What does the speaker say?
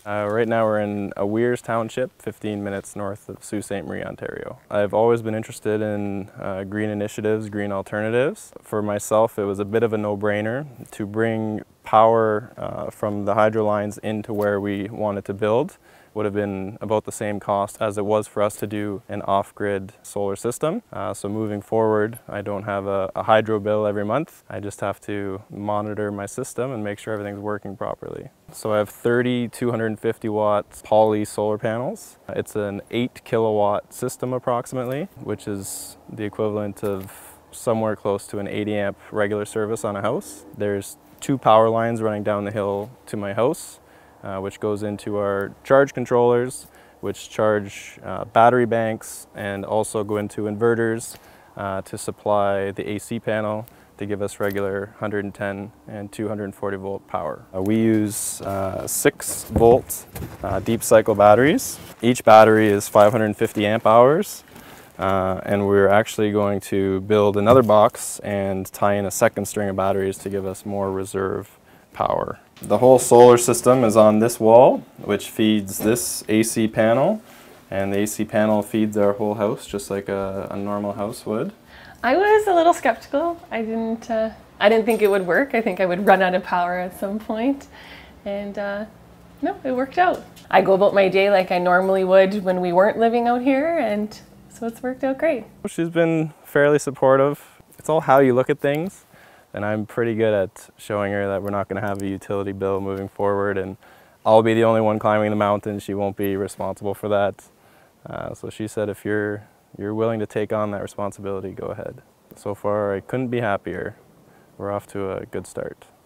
Right now we're in Weirs Township, 15 minutes north of Sault Ste. Marie, Ontario. I've always been interested in green initiatives, green alternatives. For myself, it was a bit of a no-brainer to bring power from the hydro lines into where we wanted to build. Would have been about the same cost as it was for us to do an off-grid solar system. So moving forward, I don't have a hydro bill every month. I just have to monitor my system and make sure everything's working properly. So I have 30 250 watt poly solar panels. It's an 8 kilowatt system approximately, which is the equivalent of somewhere close to an 80 amp regular service on a house. There's 2 power lines running down the hill to my house, which goes into our charge controllers, which charge battery banks and also go into inverters to supply the AC panel to give us regular 110 and 240 volt power. We use 6 volt deep cycle batteries. Each battery is 550 amp hours. And we're actually going to build another box and tie in a second string of batteries to give us more reserve power. The whole solar system is on this wall, which feeds this AC panel, and the AC panel feeds our whole house just like a normal house would. I was a little skeptical. I didn't think it would work. I think I would run out of power at some point, and no, it worked out. I go about my day like I normally would when we weren't living out here, and so it's worked out great. She's been fairly supportive. It's all how you look at things, and I'm pretty good at showing her that we're not going to have a utility bill moving forward, and I'll be the only one climbing the mountain. She won't be responsible for that. So she said, if you're willing to take on that responsibility, go ahead. So far, I couldn't be happier. We're off to a good start.